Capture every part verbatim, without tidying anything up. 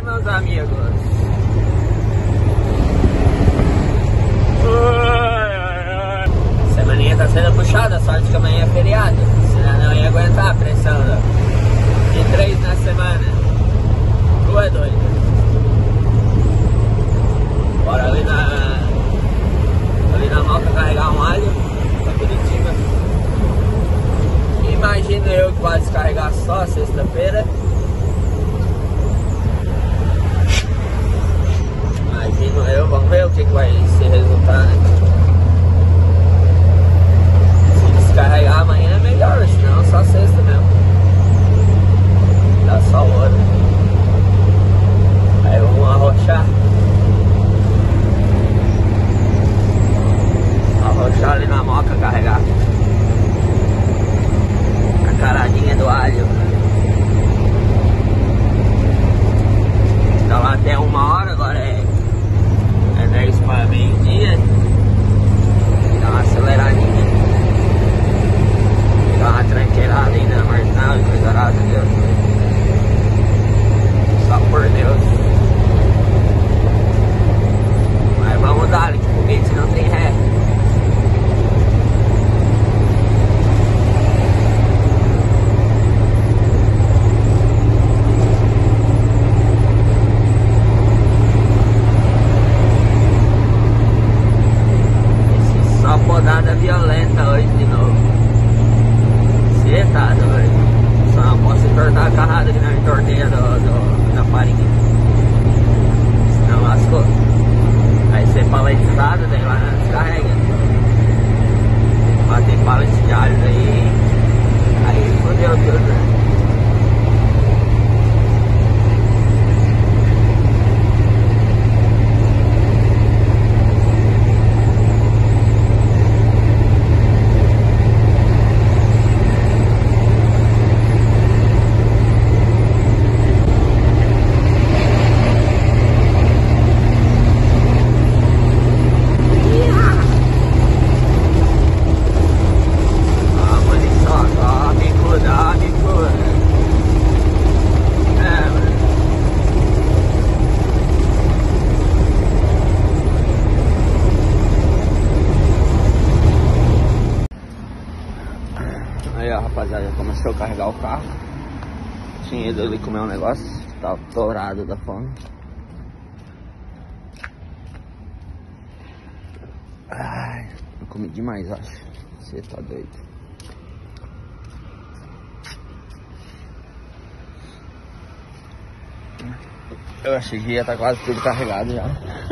meus amigos. Semaninha tá sendo puxada, sorte que amanhã é feriado. Senão não ia aguentar a pressão de três na semana. Tu é doido. Bora ali na, ali na Moca carregar um alho pra Curitiba. Imagino eu que vai descarregar só sexta-feira. Imagino eu, vamos ver o que, que vai ser resultado, né? Se descarregar amanhã é melhor, senão só sexta mesmo. Dá só hora. Aí vamos arrochar. Arrochar ali na Moca, carregar a caradinha do alho. Tá lá até uma hora, agora é, é dez para meio-dia. Dá uma aceleradinha. Dá uma tranqueirada ainda na marginal e coisa arada, Deus. Só por Deus. Mas vamos dar ali, que foguete não tem ré. Podada violenta hoje de novo. Você tá doido. Só não posso entortar a carrada que não entorteia do, do, da farinha. Senão lascou. Aí você paletizado, daí lá na descarrega. Bater pallet de alho daí. Aí fodeu tudo, né? Aí ó, rapaziada, já começou a carregar o carro. Tinha ido ali comer um negócio, tava torado da fome. Ai, eu comi demais, acho. Você tá doido. Eu achei que ia estar quase tudo carregado já.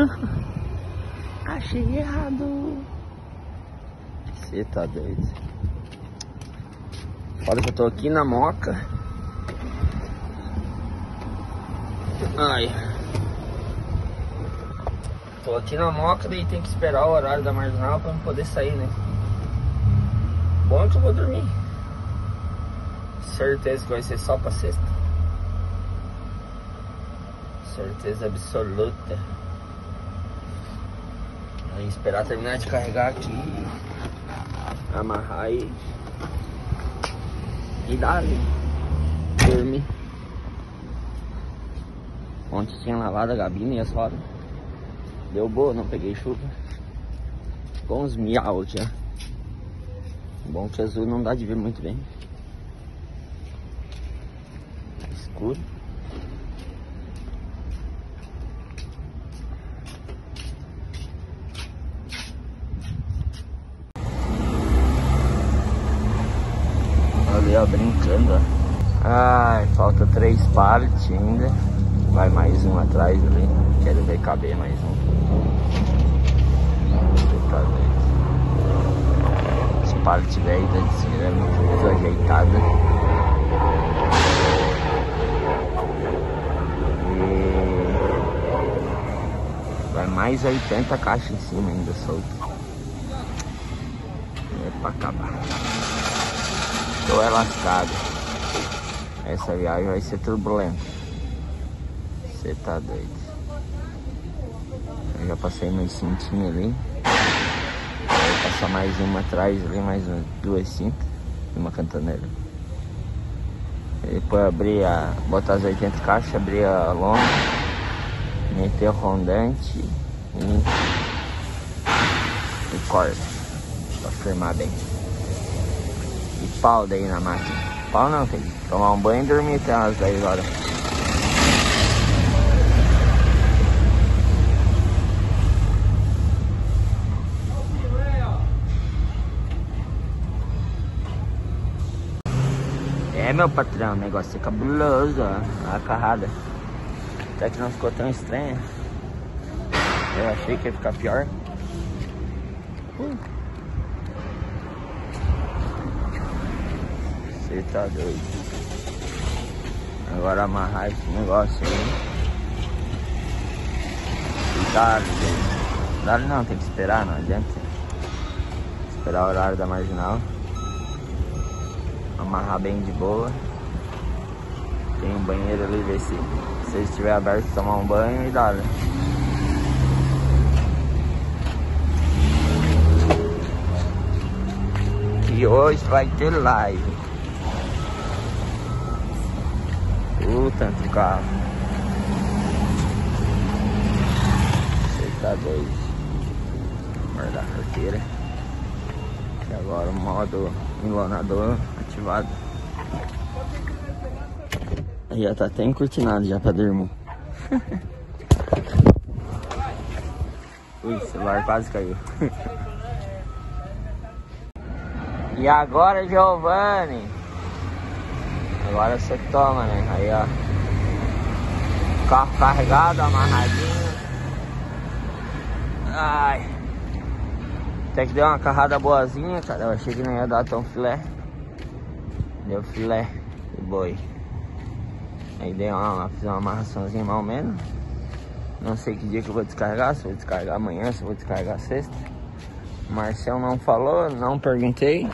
Achei errado. Você tá doido. Olha que eu tô aqui na Moca. Ai. Tô aqui na Moca, daí tem que esperar o horário da marginal pra não poder sair, né? Bom é que eu vou dormir. Certeza que vai ser só pra sexta. Certeza absoluta. Aí esperar terminar de carregar aqui. Amarrar e... E dali, dormir. Ontem tinha lavado a gabina e as rodas. Deu boa, não peguei chuva. Ficou uns miau aqui, ó. Bom que azul não dá de ver muito bem. Escuro. Ali, ó, brincando, ó. Ai, falta três pallets ainda. Vai mais um atrás ali. Quero ver caber mais um. Tá doido. Esse pallet velho tá desajeitado. E vai mais oitenta caixas em cima ainda solto. É pra acabar. Tô é lascado. Essa viagem vai ser turbulenta. Você tá doido. Eu já passei meus cintinhos ali. Vou passar mais uma atrás ali, mais duas cintas e uma cantoneira. E depois abrir a... botar as oitenta caixas, abrir a lona Meter o rondante e, e corta pra firmar bem. E pau daí na máquina. Pau não, filho. Tomar um banho e dormir até umas dez horas. É, meu patrão, o negócio é cabuloso, ó. A carrada. Até que não ficou tão estranha. Eu achei que ia ficar pior. Uh. Você tá doido. Agora amarrar esse negócio aí. E dá, dá não, tem que esperar, não adianta. Esperar o horário da marginal. Amarrar bem de boa. Tem um banheiro ali, ver se, se ele estiver aberto, tomar um banho e dá, né? E hoje vai ter live. O tanto de carro. Você tá doido. Guardar a carteira. E agora o modo enlonador ativado. Já tá até encurtinado já pra dormir. Ui, o celular quase caiu. E agora, Giovanni? Agora você toma, né? Aí, ó. Carro carregado, amarradinho. Ai. Até que deu uma carrada boazinha, cara. Eu achei que não ia dar tão filé. Deu filé de boi. Aí dei uma, fiz uma amarraçãozinha mais ou menos. Não sei que dia que eu vou descarregar. Se eu vou descarregar amanhã, se eu vou descarregar sexta. O Marcel não falou, não perguntei.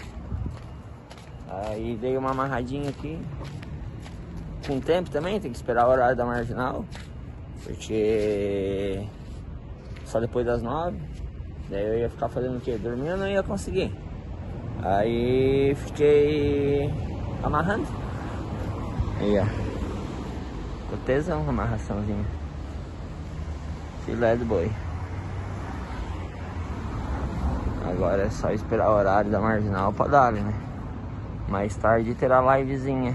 Aí dei uma amarradinha aqui. Com tempo também, tem que esperar o horário da marginal. Porque só depois das nove. Daí eu ia ficar fazendo o quê? Dormindo, não ia conseguir. Aí fiquei amarrando. Aí, ó. Ficou tesão, amarraçãozinha. Filé do boi. Agora é só esperar o horário da marginal pra dar, né? Mais tarde terá livezinha.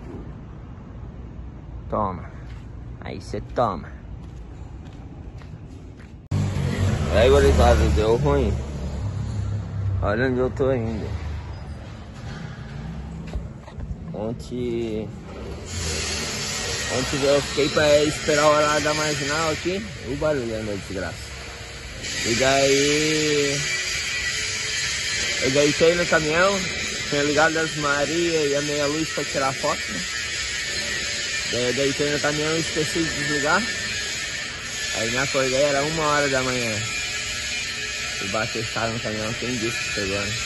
Toma. Aí você toma. Aí, gurizada, deu ruim. Olha onde eu tô indo. Ontem... Ontem eu fiquei pra esperar o horário da marginal aqui. O barulho andou de desgraça. E daí... Eu deitei no caminhão. Tinha ligado as Maria e a meia luz pra tirar foto, né? Daí eu deitei no caminhão e esqueci de desligar. Aí me acordei, era uma hora da manhã. E bateu escada no caminhão, quem disse que pegou, né?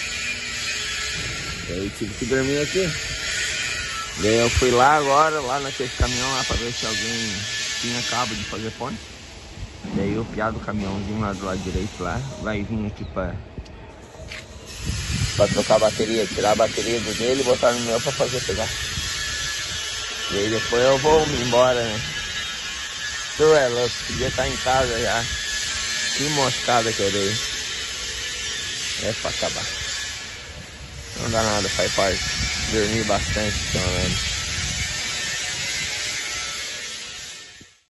Daí tive que dormir aqui. Daí eu fui lá agora, lá naquele caminhão lá pra ver se alguém tinha cabo de fazer ponte. Daí o piá do caminhãozinho lá do lado direito lá vai vir aqui pra, pra trocar a bateria, tirar a bateria do dele e botar no meu pra fazer pegar. E aí depois eu vou me embora, né? Tu é louco, podia estar em casa já. Que moscada que eu dei. É pra acabar. Não dá nada, faz parte. Dormir bastante, pelo menos.